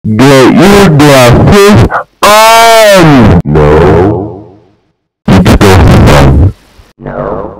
Get your glasses on! No. It's still fun. No.